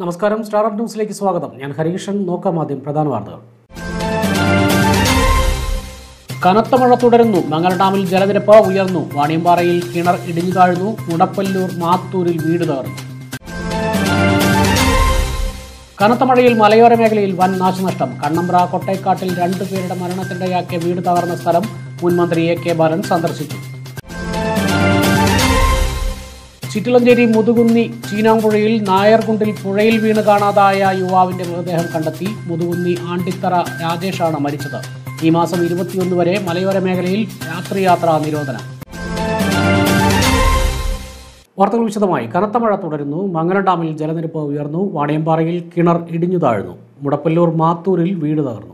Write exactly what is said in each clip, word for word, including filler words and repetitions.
നമസ്കാരം, star up ന്യൂസിലേക്ക് സ്വാഗതം. ഞാൻ ഹരികൃഷ്ണൻ. നോക്കാം ആദ്യം പ്രധാന വാർത്തകൾ. കനത്ത മഴ തുടരുന്നു. മംഗലം ഡാമിൽ ജലനിരപ്പ് ഉയർന്നു. വാണിയമ്പാറയിൽ കിണർ ഇടിഞ്ഞു താഴ്ന്നു. മുടപ്പല്ലൂർ മാത്തൂരിൽ വീട് തകർന്നു. കനത്ത മഴയിൽ മലയോര മേഖലയിൽ വൻ നാശനഷ്ടം. കണ്ണമ്പ്ര കൊട്ടേക്കാട്ടിൽ രണ്ടു പേരുടെ മരണത്തിനിടയാക്കിയ വീട് തകർന്ന സ്ഥലം മുൻമന്ത്രി എ കെ ബാലൻ സന്ദർശിച്ചു. ചിറ്റിലഞ്ചേരി മുതുകുന്നി ചീനാമ്പുഴയിൽ നായർകുണ്ടിൽ പുഴയിൽ വീണ് കാണാതായ യുവാവിന്റെ മൃതദേഹം കണ്ടെത്തി. മുതുകുന്നി ആണ്ടിത്തറ രാജേഷാണ് മരിച്ചത്. ഈ മാസം ഇരുപത്തിയൊന്ന് വരെ മലയോര മേഖലയിൽ രാത്രിയാത്രാ നിരോധനം. വാർത്തകൾ വിശദമായി. കനത്ത മഴ തുടരുന്നു. മംഗലം ഡാമിൽ ജലനിരപ്പ് ഉയർന്നു. വാണിയമ്പാറയിൽ കിണർ ഇടിഞ്ഞു താഴ്ന്നു. മുടപ്പല്ലൂർ മാത്തൂരിൽ വീട് തകർന്നു.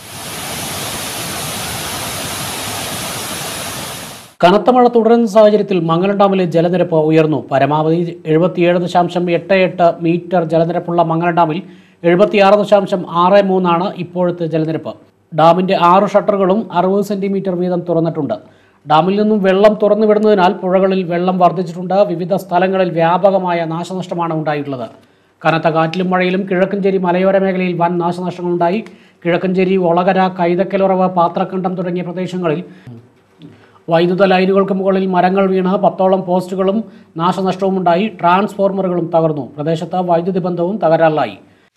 കനത്ത മഴ തുടരുന്ന സാഹചര്യത്തിൽ മംഗലം ഡാമിലെ ജലനിരപ്പ് ഉയർന്നു. പരമാവധി എഴുപത്തിയേഴ് ദശാംശം എട്ട് എട്ട് മീറ്റർ ജലനിരപ്പുള്ള മംഗലം ഡാമിൽ എഴുപത്തിയാറ് ദശാംശം ആറ് മൂന്നാണ് ഇപ്പോഴത്തെ ജലനിരപ്പ്. ഡാമിന്റെ ആറ് ഷട്ടറുകളും അറുപത് സെന്റിമീറ്റർ വീതം തുറന്നിട്ടുണ്ട്. ഡാമിൽ നിന്നും വെള്ളം തുറന്നു വിടുന്നതിനാൽ പുഴകളിൽ വെള്ളം വർദ്ധിച്ചിട്ടുണ്ട്. വിവിധ സ്ഥലങ്ങളിൽ വ്യാപകമായ നാശനഷ്ടമാണ് ഉണ്ടായിട്ടുള്ളത്. കനത്ത കാറ്റിലും മഴയിലും കിഴക്കഞ്ചേരി മലയോര മേഖലയിൽ വൻ നാശനഷ്ടങ്ങളുണ്ടായി. കിഴക്കഞ്ചേരി, ഒളകര, കൈതക്കലുറവ്, പാത്രക്കണ്ടം തുടങ്ങിയ പ്രദേശങ്ങളിൽ വൈദ്യുത ലൈനുകൾക്ക് മുകളിൽ മരങ്ങൾ വീണ് പത്തോളം പോസ്റ്റുകളും നാശനഷ്ടവുമുണ്ടായി. ട്രാൻസ്ഫോർമറുകളും തകർന്നു. പ്രദേശത്ത് വൈദ്യുതി ബന്ധവും തകരാറിലായി.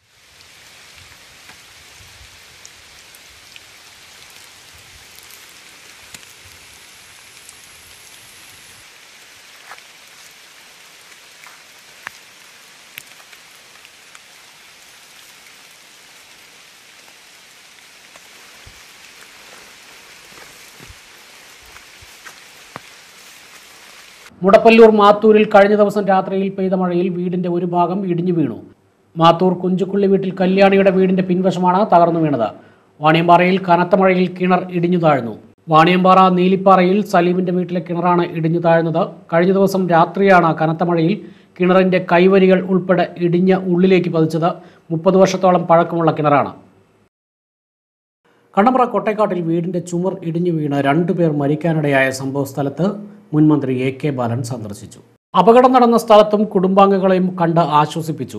മുടപ്പല്ലൂർ മാത്തൂരിൽ കഴിഞ്ഞ ദിവസം രാത്രിയിൽ പെയ്ത മഴയിൽ വീടിന്റെ ഒരു ഭാഗം ഇടിഞ്ഞു വീണു. മാത്തൂർ കുഞ്ചുക്കുള്ളി വീട്ടിൽ കല്യാണിയുടെ വീടിന്റെ പിൻവശമാണ് തകർന്നു വീണത്. വാണിയമ്പാറയിൽ കനത്ത മഴയിൽ കിണർ ഇടിഞ്ഞു താഴ്ന്നു. വാണിയമ്പാറ നീലിപ്പാറയിൽ സലീമിന്റെ വീട്ടിലെ കിണറാണ് ഇടിഞ്ഞു താഴ്ന്നത്. കഴിഞ്ഞ ദിവസം രാത്രിയാണ് കനത്ത മഴയിൽ കിണറിന്റെ കൈവരികൾ ഉൾപ്പെടെ ഇടിഞ്ഞ് ഉള്ളിലേക്ക് പതിച്ചത്. മുപ്പത് വർഷത്തോളം പഴക്കമുള്ള കിണറാണ്. കണ്ണമ്പ്ര കൊട്ടേക്കാട്ടിൽ വീടിന്റെ ചുമർ ഇടിഞ്ഞു വീണ് രണ്ടുപേർ മരിക്കാനിടയായ സംഭവ സ്ഥലത്ത് മുൻമന്ത്രി എ കെ ബാലൻ സന്ദർശിച്ചു. അപകടം നടന്ന സ്ഥലത്തും കുടുംബാംഗങ്ങളെയും കണ്ട് ആശ്വസിപ്പിച്ചു.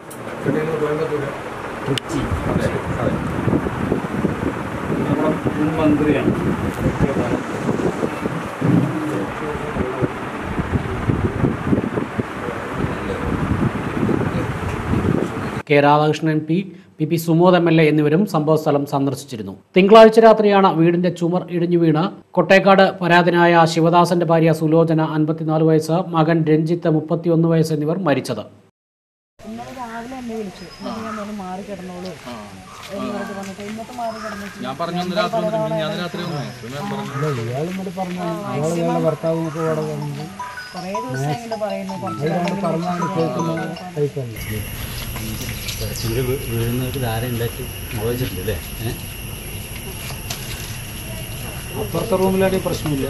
K Radhakrishnan M P, P P Sumod M L A എന്നിവരും സംഭവസ്ഥലം സന്ദർശിച്ചിരുന്നു. തിങ്കളാഴ്ച രാത്രിയാണ് വീടിന്റെ ചുമർ ഇടിഞ്ഞു വീണ് കൊട്ടേക്കാട് പരാതിനായ ശിവദാസന്റെ ഭാര്യ സുലോചന അൻപത്തിനാല് വയസ്സ്, മകൻ രഞ്ജിത്ത് മുപ്പത്തിയൊന്ന് വയസ്സ് എന്നിവർ മരിച്ചത്. വീഴുന്നവർക്ക് ധാര ഉണ്ടാക്കി മോചിച്ചിട്ടില്ലേ? അപ്പുറത്തെ റൂമിലായിട്ട് പ്രശ്നമില്ല.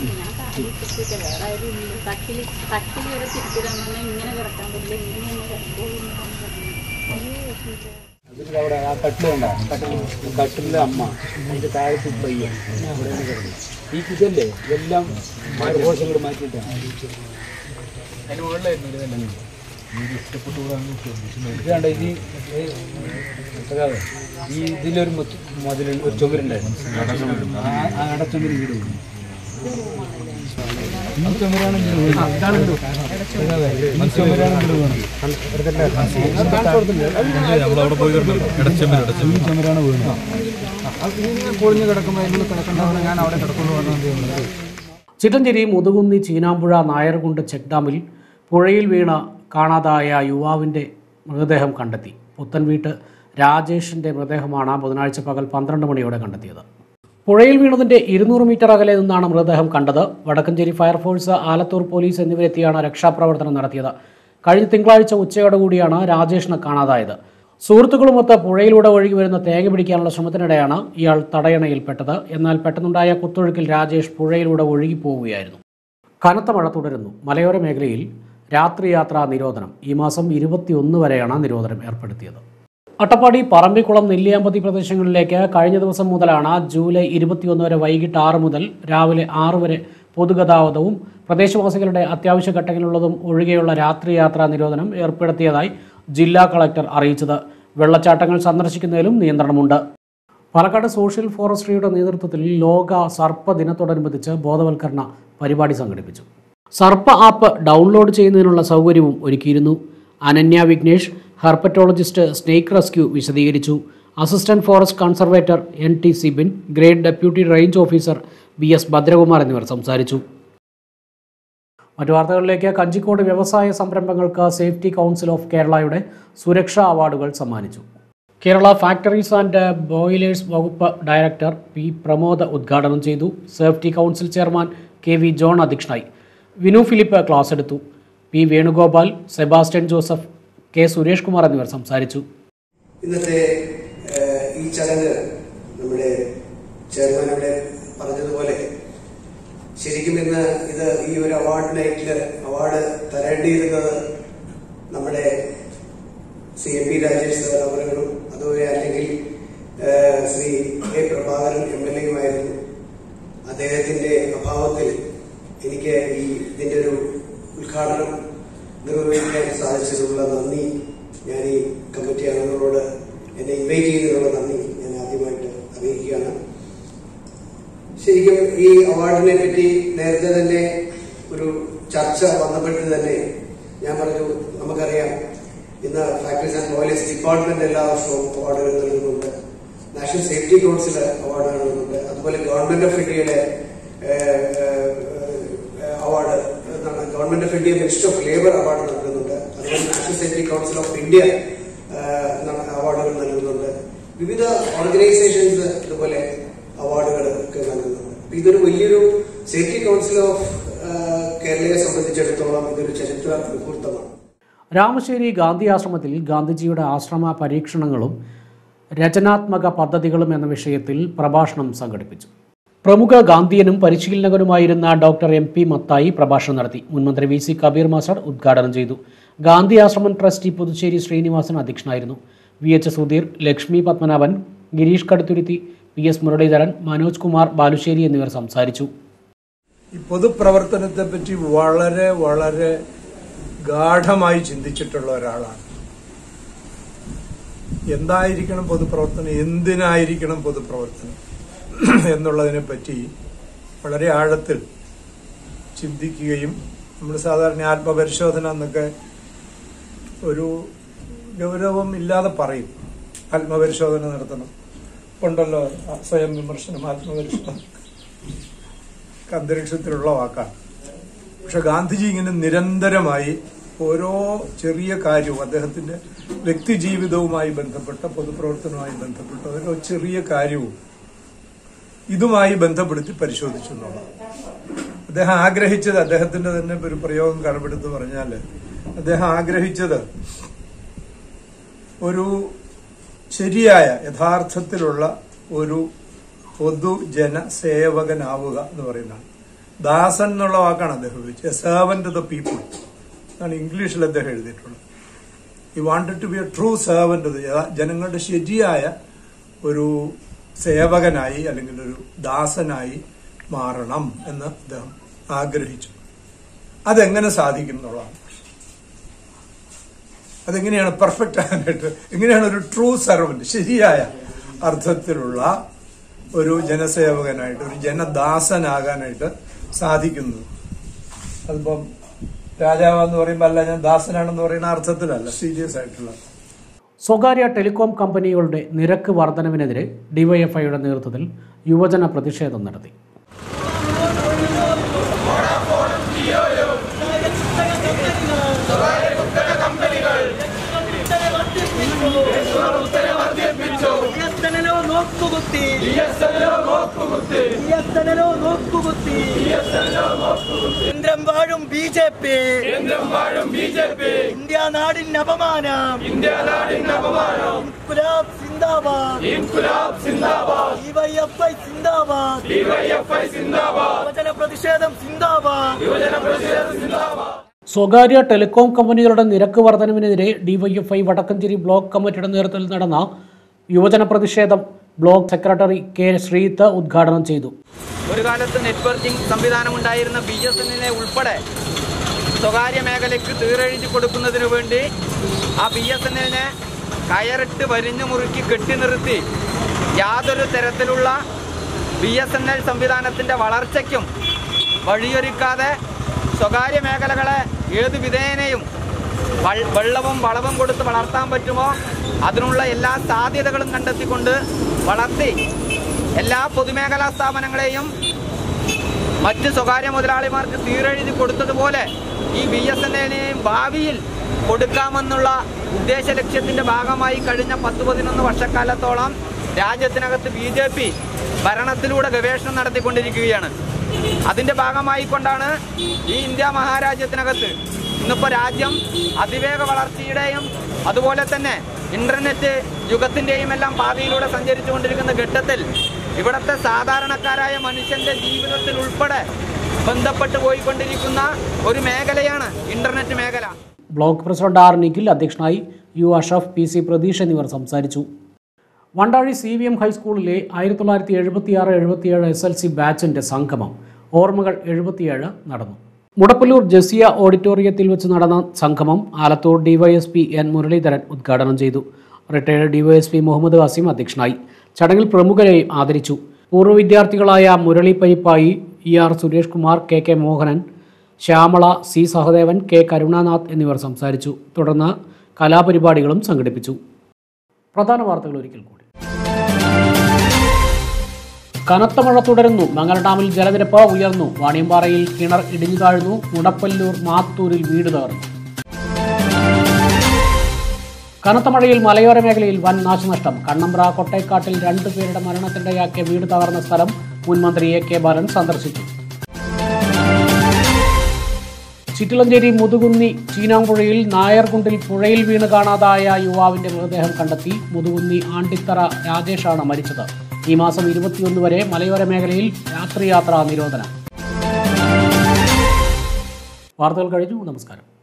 അവിടെ ആ കട്ടിലുണ്ട കട്ടിലെ അമ്മ അതിന്റെ താഴത്ത് പയ്യൻ ഈ ഇതല്ലേ ഇതെല്ലാം കോശങ്ങൾ മാറ്റിയിട്ടാണ്. അതിന് മുകളിലായിരുന്നു ഇതെല്ലാം ഇതാണ്ട് ഈ ഈ ഇതിലൊരു മതിൽ ഒരു ചുമരുണ്ടായിരുന്നു. ആ അടച്ചുമര് വീട് ഈ ചുമരാണ് ചുമരാണ് വീണത്. പൊളിഞ്ഞ് കിടക്കുമ്പോൾ അതിനുള്ളിൽ കിടക്കേണ്ടവരെ ഞാൻ അവിടെ കിടക്കുന്നു പറഞ്ഞത്. ചിറ്റഞ്ചേരി മുതുകുന്നി ചീനാമ്പുഴ നായർകുണ്ട് ചെക്ക് ഡാമിൽ പുഴയിൽ വീണ കാണാതായ യുവാവിൻ്റെ മൃതദേഹം കണ്ടെത്തി. പുത്തൻവീട്ട് രാജേഷിൻ്റെ മൃതദേഹമാണ് ബുധനാഴ്ച പകൽ പന്ത്രണ്ട് മണിയോടെ കണ്ടെത്തിയത്. പുഴയിൽ വീണതിൻ്റെ ഇരുന്നൂറ് മീറ്റർ അകലെ നിന്നാണ് മൃതദേഹം കണ്ടത്. വടക്കഞ്ചേരി ഫയർഫോഴ്സ്, ആലത്തൂർ പോലീസ് എന്നിവരെത്തിയാണ് രക്ഷാപ്രവർത്തനം നടത്തിയത്. കഴിഞ്ഞ തിങ്കളാഴ്ച ഉച്ചയോടുകൂടിയാണ് രാജേഷിനെ കാണാതായത്. സുഹൃത്തുക്കളുമൊത്ത് പുഴയിലൂടെ ഒഴുകി വരുന്ന തേങ്ങ പിടിക്കാനുള്ള ശ്രമത്തിനിടെയാണ് ഇയാൾ തടയണയിൽപ്പെട്ടത്. എന്നാൽ പെട്ടെന്നുണ്ടായ കുത്തൊഴുക്കിൽ രാജേഷ് പുഴയിലൂടെ ഒഴുകി പോവുകയായിരുന്നു. കനത്ത മഴ തുടരുന്നു. മലയോര മേഖലയിൽ രാത്രിയാത്രാ നിരോധനം. ഈ മാസം ഇരുപത്തിയൊന്ന് വരെയാണ് നിരോധനം ഏർപ്പെടുത്തിയത്. അട്ടപ്പാടി, പറമ്പിക്കുളം, നെല്ലിയാമ്പതി പ്രദേശങ്ങളിലേക്ക് കഴിഞ്ഞ ദിവസം മുതലാണ് ജൂലൈ ഇരുപത്തിയൊന്ന് വരെ വൈകിട്ട് ആറ് മുതൽ രാവിലെ ആറ് വരെ പൊതുഗതാഗതവും പ്രദേശവാസികളുടെ അത്യാവശ്യ ഘട്ടങ്ങളിലുള്ളതും ഒഴികെയുള്ള രാത്രിയാത്രാ നിരോധനം ഏർപ്പെടുത്തിയതായി ജില്ലാ കളക്ടർ അറിയിച്ചത്. വെള്ളച്ചാട്ടങ്ങൾ സന്ദർശിക്കുന്നതിലും നിയന്ത്രണമുണ്ട്. പാലക്കാട് സോഷ്യൽ ഫോറസ്ട്രിയുടെ നേതൃത്വത്തിൽ ലോക സർപ്പ ദിനത്തോടനുബന്ധിച്ച് ബോധവൽക്കരണ പരിപാടി സംഘടിപ്പിച്ചു. സർപ്പ ആപ്പ് ഡൗൺലോഡ് ചെയ്യുന്നതിനുള്ള സൗകര്യവും ഒരുക്കിയിരുന്നു. Ananya Vignesh, herpetologist, snake rescue വിശദീകരിച്ചു. Assistant forest conservator N T Sibin, grade deputy range officer B S Bhadrakumar എന്നിവർ സംസാരിച്ചു. മറ്റു വാർത്തകളിലേക്ക്. കഞ്ചിക്കോട് വ്യവസായ സംരംഭങ്ങൾക്ക് സേഫ്റ്റി കൗൺസിൽ ഓഫ് കേരളയുടെ സുരക്ഷാ അവാർഡുകൾ സമ്മാനിച്ചു. കേരള ഫാക്ടറീസ് ആൻഡ് ബോയിലേഴ്സ് വകുപ്പ് ഡയറക്ടർ പി പ്രമോദ് ഉദ്ഘാടനം ചെയ്തു. Safety council chairman K V John അധ്യക്ഷനായി. വിനു ഫിലിപ്പ് ക്ലാസ് എടുത്തു. P Venugopal, Sebastian Joseph, K Suresh Kumar എന്നിവർ സംസാരിച്ചു. ഇന്നത്തെ ഈ ചടങ്ങ് നമ്മുടെ ചെയർമാൻ ഇവിടെ പറഞ്ഞതുപോലെ ശരിക്കും ഇന്ന് ഇത് ഈ ഒരു അവാർഡ് നൈറ്റില് അവാർഡ് തരേണ്ടിയിരുന്നത് നമ്മുടെ Shri M P Rajesh sir അവர்களுം അതുപോലെ അല്ലെങ്കിൽ Shri A Prabhakaran M L എയുമായിരുന്നു. അദ്ദേഹത്തിന്റെ അഭാവത്തിൽ എനിക്ക് ഈ ഇതിന്റെ ഒരു ഉദ്ഘാടനം നിർവഹിക്കാൻ സാധിച്ചതിനുള്ള നന്ദി ഞാൻ ഈ കമ്മിറ്റി അംഗങ്ങളോട് എന്നെ ഇൻവൈറ്റ് ചെയ്തതിനുള്ള നന്ദി ഞാൻ ആദ്യമായിട്ട് അറിയിക്കുകയാണ്. ശരിക്കും ഈ അവാർഡിനെ പറ്റി നേരത്തെ തന്നെ ഒരു ചർച്ച വന്നപ്പോഴത്തെ തന്നെ ഞാൻ പറഞ്ഞു, നമുക്കറിയാം ഇന്ന് ഫാക്ടറീസ് ആൻഡ് ബോയിലേഴ്സ് ഡിപ്പാർട്ട്മെന്റ് എല്ലാ വർഷവും അവാർഡുകൾ നൽകുന്നുണ്ട്. നാഷണൽ സേഫ്റ്റി കൗൺസിൽ അവാർഡ് നൽകുന്നുണ്ട്. അതുപോലെ ഗവൺമെന്റ് ഓഫ് ഇന്ത്യയുടെ award government of India minister of labour award നൽകുന്നുണ്ട്. അതുപോലെ national safety council of India അവാർഡുകൾ നൽകുന്നുണ്ട്. വിവിധ ഓർഗനൈസേഷൻസ് ഇതുപോലെ അവാർഡുകൾ ഒക്കെ നൽകുന്നുണ്ട്. ഇതൊരു വലിയൊരു സേഫ്റ്റി കൗൺസിൽ ഓഫ് കേരളയെ സംബന്ധിച്ചിടത്തോളം ഇതൊരു ചരിത്ര മുഹൂർത്തമാണ്. രാമശ്ശേരി ഗാന്ധി ആശ്രമത്തിൽ ഗാന്ധിജിയുടെ ആശ്രമ പരീക്ഷണങ്ങളും രചനാത്മക പദ്ധതികളും എന്ന വിഷയത്തിൽ പ്രഭാഷണം സംഘടിപ്പിച്ചു. പ്രമുഖ ഗാന്ധിയനും പരിശീലകനുമായിരുന്ന ഡോക്ടർ എം പി മത്തായി പ്രഭാഷണം നടത്തി. മുൻമന്ത്രി വി സി കബീർ മാസ്റ്റർ ഉദ്ഘാടനം ചെയ്തു. ഗാന്ധി ആശ്രമം ട്രസ്റ്റി പുതുശ്ശേരി ശ്രീനിവാസൻ അധ്യക്ഷനായിരുന്നു. V H Sudheer, Lakshmi Padmanabhan, Girish Kaduthuruthy, P S Muraleedharan, Manoj Kumar Balussery എന്നിവർ സംസാരിച്ചു. ഈ പൊതുപ്രവർത്തനത്തെ പറ്റി വളരെ വളരെ ഗാഢമായി ചിന്തിച്ചിട്ടുള്ള ഒരാളാണ്. എന്തായിരിക്കണം പൊതുപ്രവർത്തനം, എന്തിനായിരിക്കണം പൊതുപ്രവർത്തനം എന്നുള്ളതിനെ പറ്റി വളരെ ആഴത്തിൽ ചിന്തിക്കുകയും നമ്മൾ സാധാരണ ആത്മപരിശോധന എന്നൊക്കെ ഒരു ഗൗരവം ഇല്ലാതെ പറയും. ആത്മപരിശോധന നടത്തണം, ഉണ്ടല്ലോ സ്വയം വിമർശനം, ആത്മപരിശോധന അന്തരീക്ഷത്തിലുള്ള വാക്കാണ്. പക്ഷെ ഗാന്ധിജി ഇങ്ങനെ നിരന്തരമായി ഓരോ ചെറിയ കാര്യവും അദ്ദേഹത്തിന്റെ വ്യക്തി ജീവിതവുമായി ബന്ധപ്പെട്ട പൊതുപ്രവർത്തനവുമായി ബന്ധപ്പെട്ട ഓരോ ചെറിയ കാര്യവും ഇതുമായി ബന്ധപ്പെടുത്തി പരിശോധിച്ചു എന്നുള്ളതാണ്. അദ്ദേഹം ആഗ്രഹിച്ചത്, അദ്ദേഹത്തിന്റെ തന്നെ ഒരു പ്രയോഗം കടമെടുത്ത് പറഞ്ഞാല് അദ്ദേഹം ആഗ്രഹിച്ചത് ഒരു ശരിയായ യഥാർത്ഥത്തിലുള്ള ഒരു പൊതുജന സേവകനാവുക എന്ന് പറയുന്നതാണ്. ദാസൻ എന്നുള്ള വാക്കാണ് അദ്ദേഹം ഉപയോഗിച്ചത്. A servant of the people എന്നാണ് ഇംഗ്ലീഷിൽ അദ്ദേഹം എഴുതിയിട്ടുള്ളത്. ഈ wanted to be a true servant, ജനങ്ങളുടെ ശരിയായ ഒരു സേവകനായി അല്ലെങ്കിൽ ഒരു ദാസനായി മാറണം എന്ന് അദ്ദേഹം ആഗ്രഹിച്ചു. അതെങ്ങനെ സാധിക്കും എന്നുള്ളതാണ്. അതെങ്ങനെയാണ് പെർഫെക്റ്റ് ആകാനായിട്ട്, എങ്ങനെയാണ് ഒരു ട്രൂ സെർവന്റ്, ശരിയായ അർത്ഥത്തിലുള്ള ഒരു ജനസേവകനായിട്ട്, ഒരു ജനദാസനാകാനായിട്ട് സാധിക്കുന്നത്. അതിപ്പം രാജാവെന്ന് പറയുമ്പോൾ അല്ല, ഞാൻ ദാസനാണെന്ന് പറയുന്ന അർത്ഥത്തിലല്ല, സീരിയസ് ആയിട്ടുള്ള. സ്വകാര്യ ടെലികോം കമ്പനികളുടെ നിരക്ക് വർധനവിനെതിരെ ഡിവൈഎഫ്ഐയുടെ നേതൃത്വത്തിൽ യുവജന പ്രതിഷേധം നടത്തി. കേന്ദ്രം വാഴും ബി ജെ പി, ഇന്ത്യ നാടിന് അപമാനം, ഇൻകുലാബ് സിന്ദാബാദ്, ഡിവൈഎഫ്ഐ സിന്ദാബാദ്, യുവജന പ്രതിഷേധം സിന്ദാബാദ്. സ്വകാര്യ ടെലികോം കമ്പനികളുടെ നിരക്ക് വർധനവിനെതിരെ ഡിവൈഎഫ്ഐ വടക്കഞ്ചേരി ബ്ലോക്ക് കമ്മിറ്റിയുടെ നേതൃത്വത്തിൽ നടന്ന യുവജന പ്രതിഷേധം ബ്ലോക്ക് സെക്രട്ടറി കെ ശ്രീത്ത് ഉദ്ഘാടനം ചെയ്തു. ഒരു കാലത്ത് നെറ്റ്വർക്കിംഗ് സംവിധാനം ഉണ്ടായിരുന്ന ബി എസ് എന്നിനെ ഉൾപ്പെടെ സ്വകാര്യ മേഖലയ്ക്ക് തീരെഴുതി കൊടുക്കുന്നതിന് വേണ്ടി ആ ബി എസ് എൻ എല്ലിനെ കയറിട്ട് വരിഞ്ഞു മുറുക്കി കെട്ടി നിർത്തി യാതൊരു തരത്തിലുള്ള ബി എസ് എൻ എൽ സംവിധാനത്തിൻ്റെ വളർച്ചയ്ക്കും വഴിയൊരുക്കാതെ സ്വകാര്യ മേഖലകളെ ഏത് വിധേനയും വെള്ളവും വളവും കൊടുത്ത് വളർത്താൻ പറ്റുമോ അതിനുള്ള എല്ലാ സാധ്യതകളും കണ്ടെത്തിക്കൊണ്ട് വളർത്തി എല്ലാ പൊതുമേഖലാ സ്ഥാപനങ്ങളെയും മറ്റ് സ്വകാര്യ മുതലാളിമാർക്ക് തീരെഴുതി കൊടുത്തതുപോലെ ഈ ബി എസ് എൻ എല്ലിനെയും ഭാവിയിൽ കൊടുക്കാമെന്നുള്ള ഉദ്ദേശ ലക്ഷ്യത്തിൻ്റെ ഭാഗമായി കഴിഞ്ഞ പത്ത് പതിനൊന്ന് വർഷക്കാലത്തോളം രാജ്യത്തിനകത്ത് ബി ജെ പി ഭരണത്തിലൂടെ ഗവേഷണം നടത്തിക്കൊണ്ടിരിക്കുകയാണ്. അതിൻ്റെ ഭാഗമായി കൊണ്ടാണ് ഈ ഇന്ത്യ മഹാരാജ്യത്തിനകത്ത് ഇന്നിപ്പോൾ രാജ്യം അതിവേഗ വളർച്ചയുടെയും അതുപോലെ തന്നെ ഇന്റർനെറ്റ് യുഗത്തിൻ്റെയും എല്ലാം പാതയിലൂടെ സഞ്ചരിച്ചു കൊണ്ടിരിക്കുന്ന ഘട്ടത്തിൽ ഇവിടുത്തെ സാധാരണക്കാരായ മനുഷ്യന്റെ ജീവിതത്തിൽ ഉൾപ്പെടെ ബന്ധപ്പെട്ട് പോയിക്കൊണ്ടിരിക്കുന്ന ഒരു മേഖലയാണ് ഇന്റർനെറ്റ് മേഖല. ബ്ലോക്ക് പ്രസിഡന്റ് ആർ നിഖിൽ അധ്യക്ഷനായി, U Ashaf, P C Pratheesh എന്നിവർ സംസാരിച്ചു. വണ്ടാഴി സി വി എം ഹൈസ്കൂളിലെ ആയിരത്തി തൊള്ളായിരത്തി എഴുപത്തിയാറ് എഴുപത്തിയേഴ് എസ് എൽ സി ബാച്ചിൻ്റെ സംഗമം ഓർമ്മകൾ എഴുപത്തിയേഴ് നടന്നു. മുടപ്പല്ലൂർ ജസിയ ഓഡിറ്റോറിയത്തിൽ വെച്ച് നടന്ന സംഗമം ആലത്തൂർ ഡിവൈഎസ്പി എൻ മുരളീധരൻ ഉദ്ഘാടനം ചെയ്തു. റിട്ടയർഡ് ഡിവൈഎസ്പി മുഹമ്മദ് വസീം അധ്യക്ഷനായി. ചടങ്ങിൽ പ്രമുഖരെ ആദരിച്ചു. പൂർവ്വ വിദ്യാർത്ഥികളായ Murali Parippayi, E R Suresh Kumar, K K Mohanan, Shyamala, C Sahadevan, K Karunanath എന്നിവർ സംസാരിച്ചു. തുടർന്ന് കലാപരിപാടികളും സംഘടിപ്പിച്ചു. പ്രധാന വാർത്തകൾ ഒരിക്കൽ കൂടി. കനത്ത മഴ തുടരുന്നു. മംഗല ഡാമിൽ ജലനിരപ്പ് ഉയർന്നു. വാണിയമ്പാറയിൽ കിണർ ഇടിഞ്ഞു താഴ്ന്നു. മുടപ്പല്ലൂർ മാത്തൂരിൽ വീട് തകർന്നു. കനത്ത മഴയിൽ മലയോര മേഖലയിൽ വൻ നാശനഷ്ടം. കണ്ണമ്പ്ര കൊട്ടേക്കാട്ടിൽ രണ്ടു പേരുടെ മരണത്തിനിടയാക്കിയ വീട് തകർന്ന സ്ഥലം മുൻ മന്ത്രി എ കെ ബാലൻ സന്ദർശിച്ചു. ചിറ്റിലഞ്ചേരി മുതുകുന്നി ചീനാമ്പുഴയിൽ നായർകുണ്ടിൽ പുഴയിൽ വീണ് കാണാതായ യുവാവിന്റെ മൃതദേഹം കണ്ടെത്തി. മുതുകുന്നി ആണ്ടിത്തറ രാജേഷാണ് മരിച്ചത്. ഈ മാസം ഇരുപത്തിയൊന്ന് വരെ മലയോര മേഖലയിൽ രാത്രിയാത്രാ നിരോധനം. വാർത്തകൾ കഴിഞ്ഞു. നമസ്കാരം.